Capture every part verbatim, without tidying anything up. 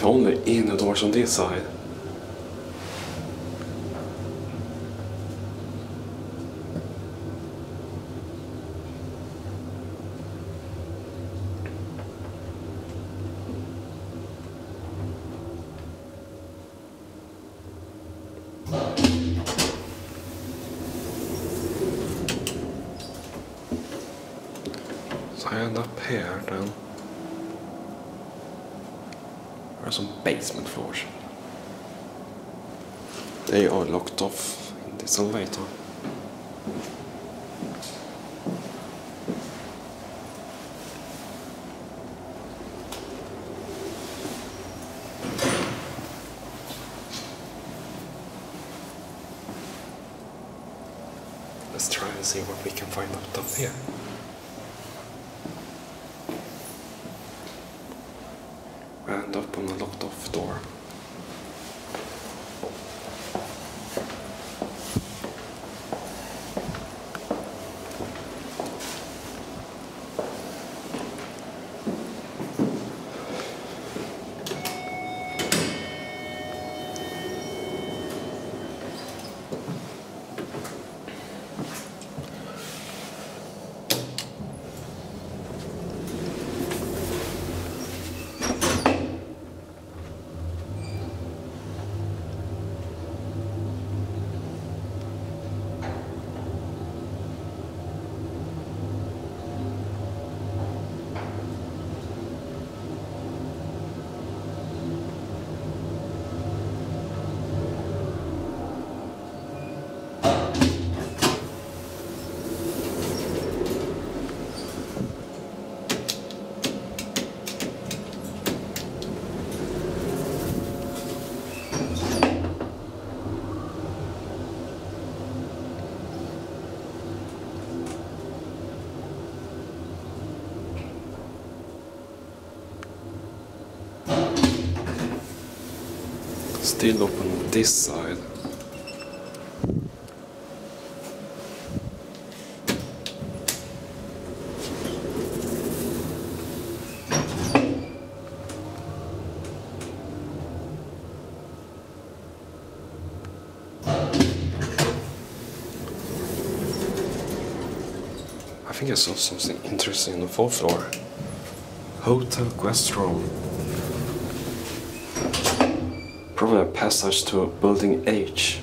only in the doors on this side. So I end up here then. There are some basement floors. They are locked off in this elevator. Let's try and see what we can find out up here. We end up on a locked off door. Still open on this side. I think I saw something interesting on the fourth floor. Hotel guest room. Probably a passage to building H.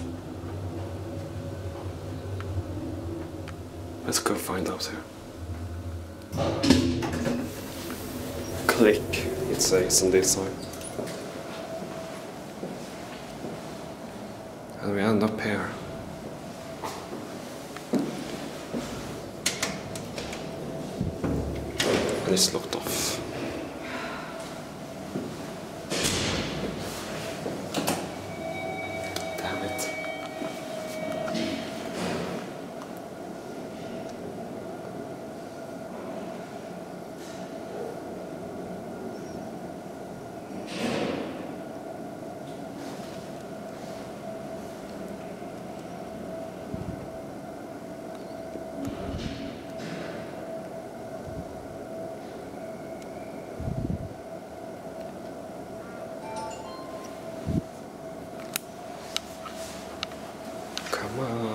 Let's go find out here. Click, it says on this side. And we end up here. And it's locked off. Damn it. Come on.